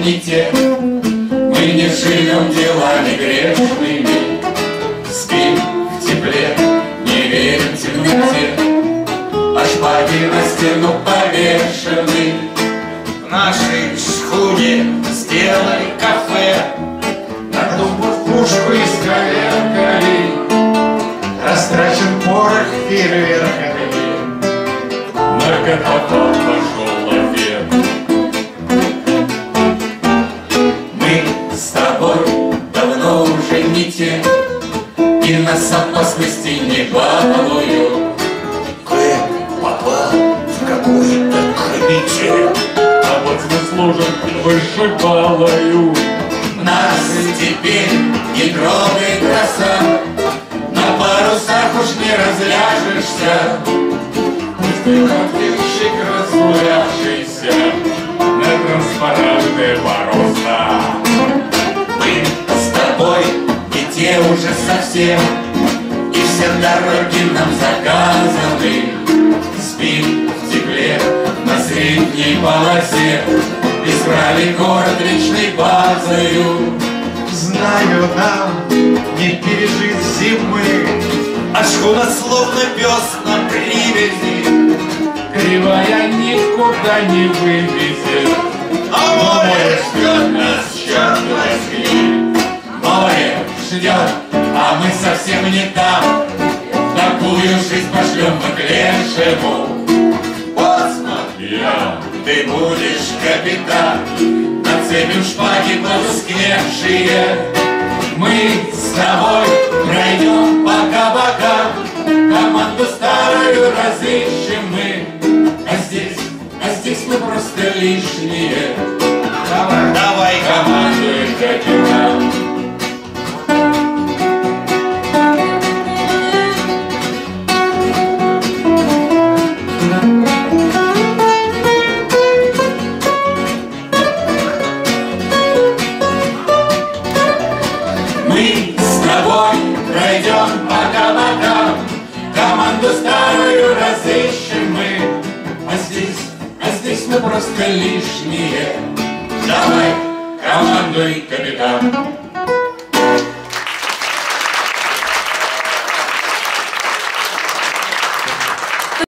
не те. Мы не живем делами грешными, спим в тепле, не верим в темноте. А шпаги на стену повешены. В нашей шхуне сделали кафе, на тумбу пушку исковеркали, растрачен порох фейерверками, на катафалк пошел лафет. Мы с тобой давно уже не те, и нас опасности не балуют. Кэп попал в какой-то комитет, А вот мы служим вышибалою. Нас теперь не трогает роса, на парусах уж не разляжешься. Ты конфетчик разгулявшийся на транспаранты мороза. Мы с тобой не те уже совсем, и все дороги нам заказаны. Спим в тепле на средней полосе, избрали город личной базою. знаю, нам не пережить зимы, А шхуна словно пес на привязи, кривая никуда не вывезет. а море ждет нас, черт возьми. Море ждет, а мы совсем не там. Такую жизнь пошлем мы к лешему. Боцман, ты будешь капитан, нацепим шпаги потускневшие. Мы с тобой пройдем по кабакам, команду старую разыщем мы. А здесь мы просто лишние. Давай командуй, капитан. Мы с тобой пройдем по кабакам, команду старую разыщем мы. А здесь мы просто лишние. Давай, командуй, капитан.